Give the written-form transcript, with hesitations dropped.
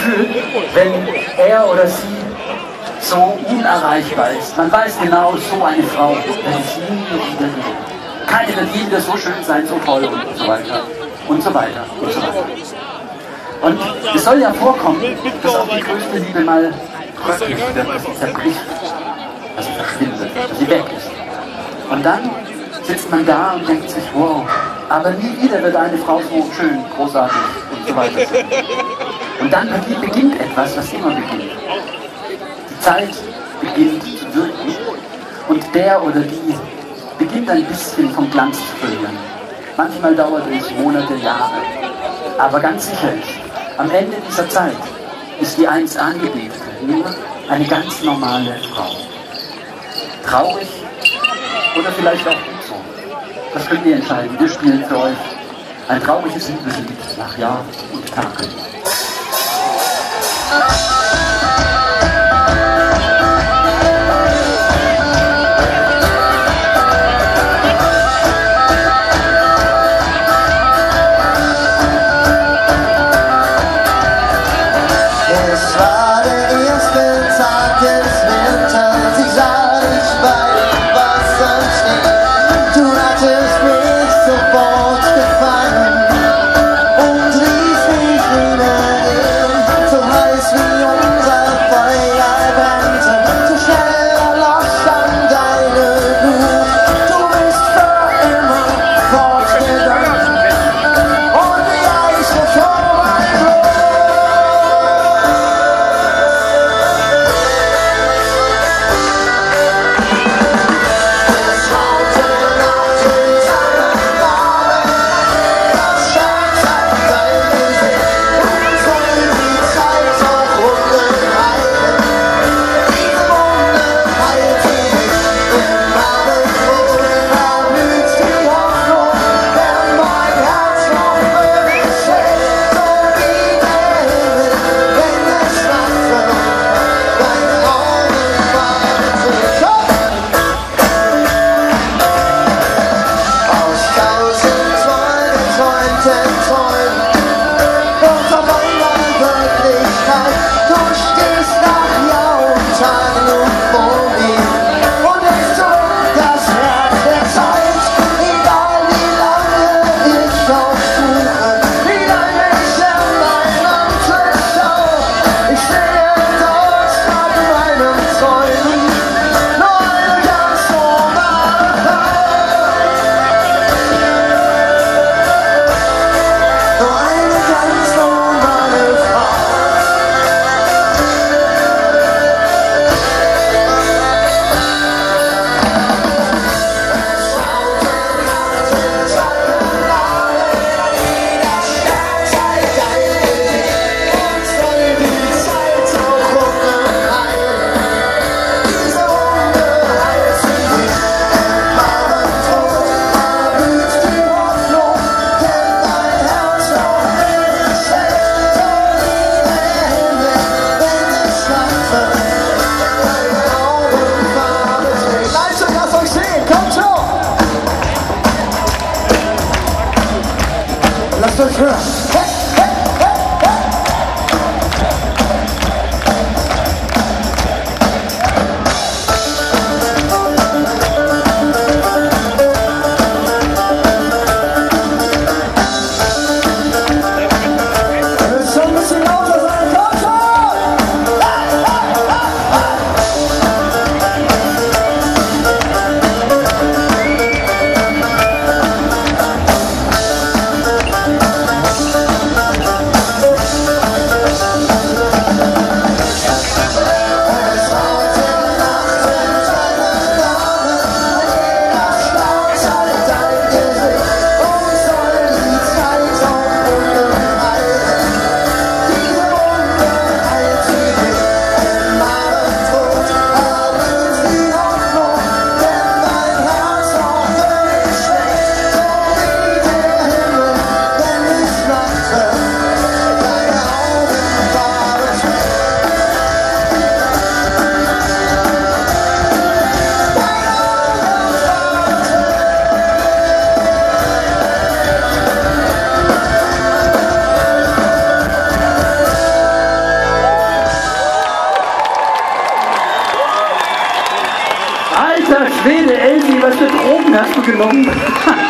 Gefühl, wenn er oder sie so unerreichbar ist. Man weiß genau, so eine Frau wird es nie wieder geben. Keine wird je wieder so schön sein, so toll und so weiter. Und so weiter und so weiter. Und es soll ja vorkommen, dass auch die größte Liebe mal bröcklich wird, dass sie zerbricht, dass sie verschwindet, dass sie weg ist. Und dann sitzt man da und denkt sich, wow, aber nie wieder wird eine Frau so schön, großartig und so weiter sein. Und dann beginnt etwas, was immer beginnt. Die Zeit beginnt zu wirken und der oder die beginnt ein bisschen vom Glanz zu verlieren. Manchmal dauert es Monate, Jahre. Aber ganz sicher ist, am Ende dieser Zeit ist die einst Angebetete nur eine ganz normale Frau. Traurig oder vielleicht auch gut so. Das könnt ihr entscheiden. Wir spielen für euch ein trauriges Liebeslied nach Jahr und Tag. Alter Schwede, Elsie, was für Drogen hast du genommen?